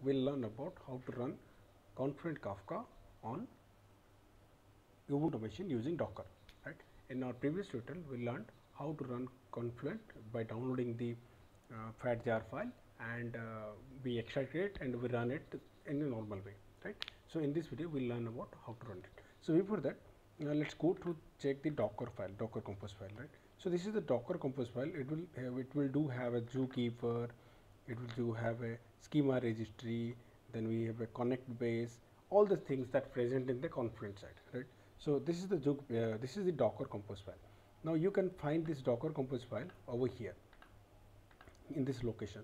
we'll learn about how to run Confluent Kafka on Ubuntu machine using Docker. Right. In our previous tutorial, we learned how to run Confluent by downloading the FAT file, and we extract it and we run it in a normal way. Right. So in this video, we'll learn about how to run it. So before that, let's go to check the Docker file, Docker Compose file. Right. So this is the Docker Compose file. It will do have a zookeeper. It will do have a schema registry. Then we have a connect base. All the things that present in the Confluent side. Right. So this is the Docker Compose file. Now you can find this Docker Compose file over here in this location.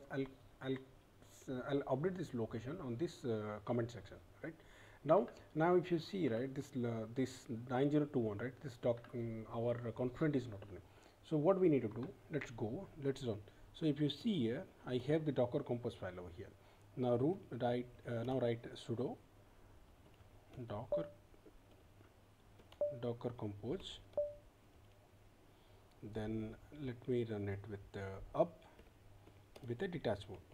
I'll update this location on this comment section. Right. Now if you see, right, this 9021, right, this our Confluent is not running. So what we need to do, let's run. So if you see here, I have the Docker Compose file over here. Now write sudo docker compose, then let me run it with up with a detach mode.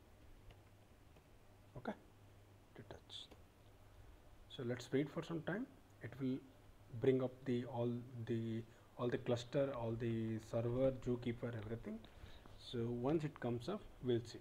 Okay, detach. So let's wait for some time. It will bring up all the cluster, all the server, zookeeper, everything. So once it comes up, we'll see.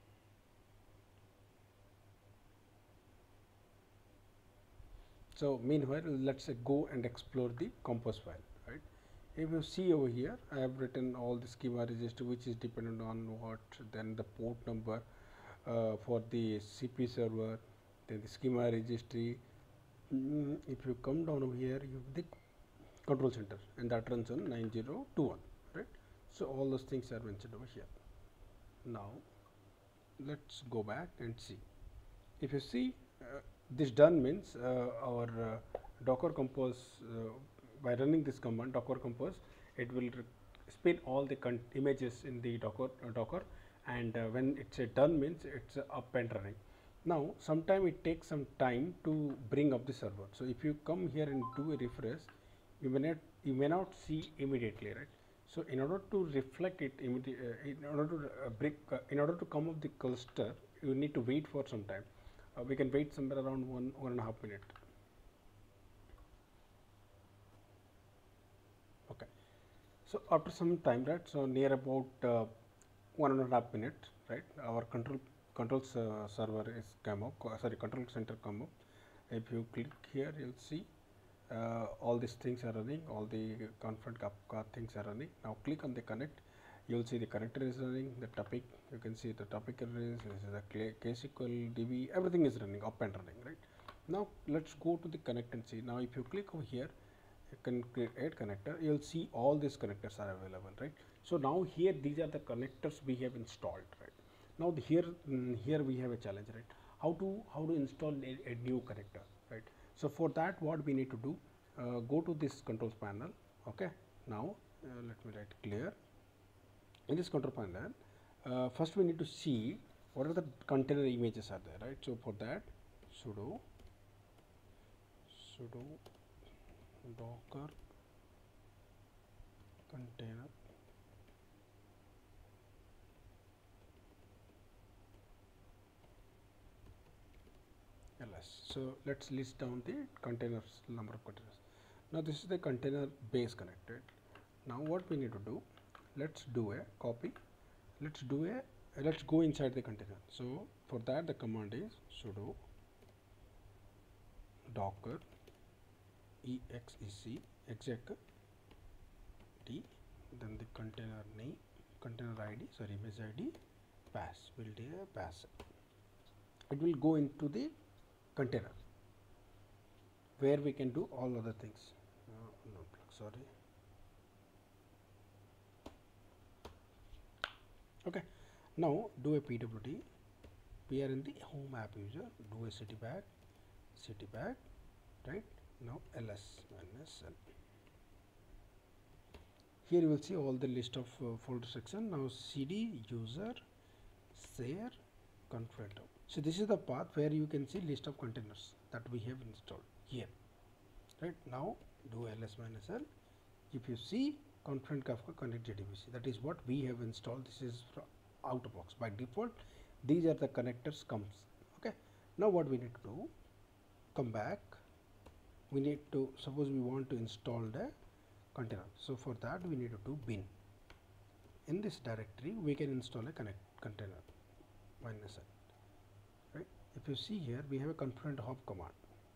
So meanwhile, let's go and explore the compose file. Right. If you see over here, I have written all the schema register, which is dependent on what, then the port number for the CP server, then the schema registry. If you come down over here, you have the control center, and that runs on 9021. Right. So all those things are mentioned over here. Now let's go back and see. If you see, this done means our Docker Compose, by running this command Docker Compose, it will spin all the images in the Docker, and when it's done means it's up and running. Now sometime it takes some time to bring up the server. So if you come here and do a refresh, you may not see immediately, right? So in order to reflect it in order to come up the cluster, you need to wait for some time. We can wait somewhere around 1.5 minutes. Okay. So after some time, right? So near about 1.5 minutes, right? Our control server is come up. Control center come up. If you click here, you'll see all these things are running. All the Confluent Kafka things are running. Now click on the connect. You'll see the connector is running, the topic, you can see the topic is the KSQL DB, everything is running, up and running, right? Now let's go to the connect and see. Now if you click over here, you can add connector, you'll see all these connectors are available, right? So now here these are the connectors we have installed, right? Now here we have a challenge, right? How to install a new connector, right? So for that, what we need to do, go to this controls panel. Okay, now let me write clear. In this control panel, first we need to see what are the container images are there, right? So for that, sudo docker container ls. So let's list down the containers, number of containers. Now this is the container base connected. Now what we need to do, let's do a copy, let's go inside the container. So for that, the command is sudo docker exec d, then the container name, container id, image id, pass, will do a pass. It will go into the container where we can do all other things. Okay, now do a pwd, we are in the home app user, do a ctbag, right? Now ls -l. Here you will see all the list of folder section. Now cd user share Confluent. So this is the path where you can see list of containers that we have installed here, right? Now do ls -l. If you see Confluent Kafka Connect JDBC, that is what we have installed. This is out of box. By default, These are the connectors comes. Okay. Now what we need to do, come back, we need to, suppose we want to install the container. So for that we need to do bin. In this directory we can install a container -n, right. If you see here, we have a confluent hop command,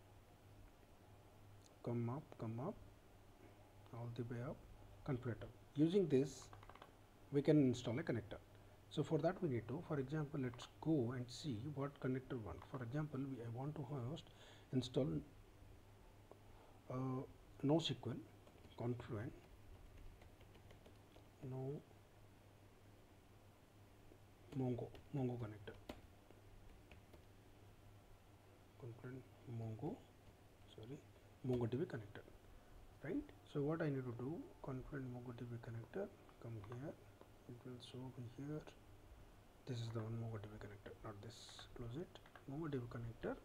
come up all the way up, confluent up. Using this we can install a connector. So for that we need to, for example, let's go and see what connector want. For example, I want to host install NoSQL confluent Mongo connector, confluent MongoDB connector, right. So what I need to do, confluent MongoDB connector, come here, it will show me here. This is the one MongoDB connector, not this. Close it. MongoDB connector.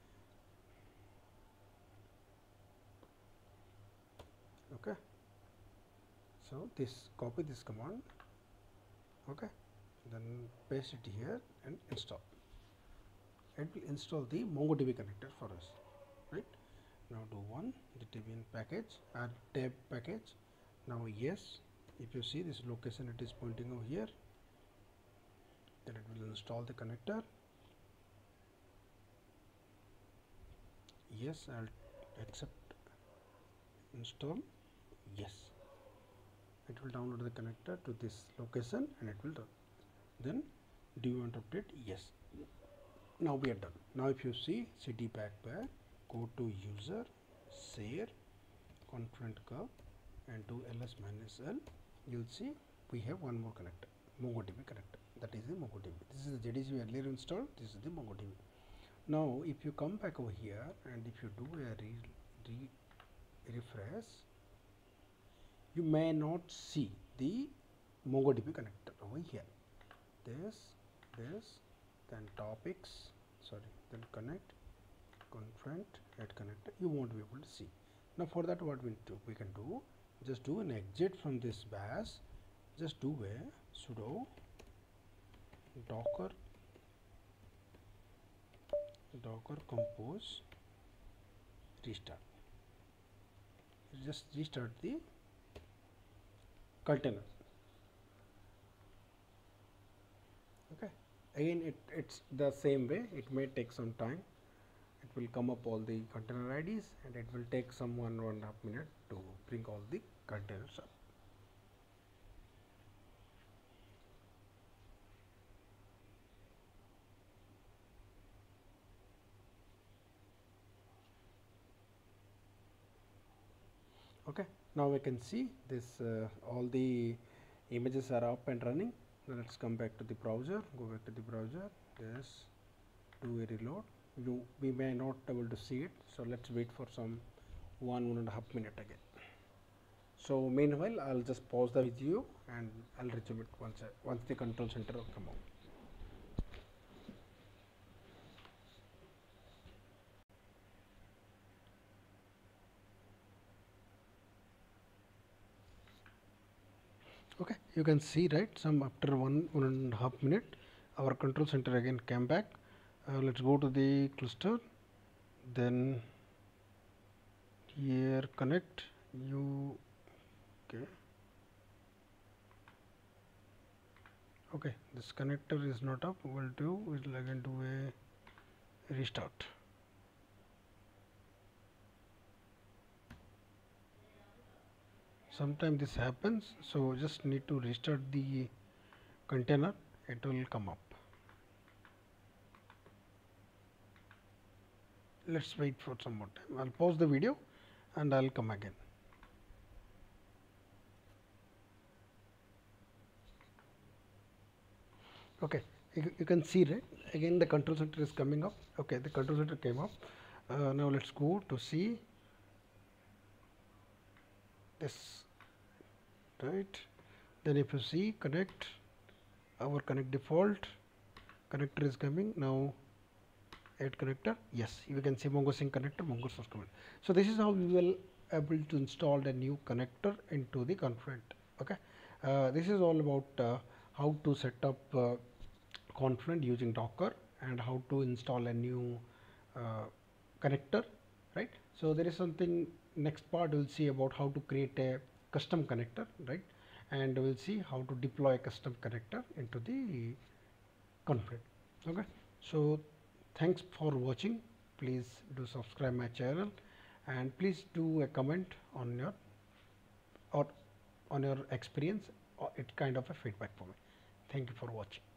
Okay. So this, copy this command. Okay. Then paste it here and install. It will install the MongoDB connector for us, right. Now do one, the Debian package, add tab package. Now yes, if you see this location, it is pointing over here. Then it will install the connector. Yes, I'll accept, install, yes. It will download the connector to this location and it will run. Then do you want to update? Yes. Now we are done. Now if you see cd backpack, go to user, share, confluent curve and do ls-l, you'll see we have one more connector, MongoDB connector. That is the MongoDB. This is the JDBC we earlier installed. This is the MongoDB. Now if you come back over here and if you do a refresh, you may not see the MongoDB connector over here. This, then topics, then connect, confluent, add connector. You won't be able to see. Now for that, what we can do, just do an exit from this bash. Just do a sudo docker compose restart. Just restart the container. Okay. Again, it's the same way. It may take some time. It will come up all the container IDs and it will take some 1.5 minutes to bring all the containers up. Okay, now we can see this, all the images are up and running. Now let's come back to the browser, go back to the browser, yes, do a reload. We may not able to see it, so let's wait for some 1.5 minutes again. So meanwhile, I'll just pause the video and I'll resume it once the control center will come out. Okay, you can see, right, some after 1.5 minute, our control center again came back. Let's go to the cluster, then here connect okay, this connector is not up. We'll again do a restart. Sometimes this happens, so just need to restart the container, it will come up. Let's wait for some more time. I'll pause the video and I'll come again. Okay, you can see, right, again the control center is coming up. Okay, the control center came up. Now let's go to see this, right. Then if you see connect, our connect default connector is coming. Now add connector, yes, you can see Mongo sync connector, Mongo source command. So this is how we will able to install the new connector into the Confluent. Okay, this is all about how to set up Confluent using Docker, and how to install a new uh, connector, right? So there is something, next part we'll see about how to create a custom connector, right? And we'll see how to deploy a custom connector into the Confluent. Okay, so thanks for watching. Please do subscribe my channel, and please do a comment on your or on your experience, or it kind of a feedback for me. Thank you for watching.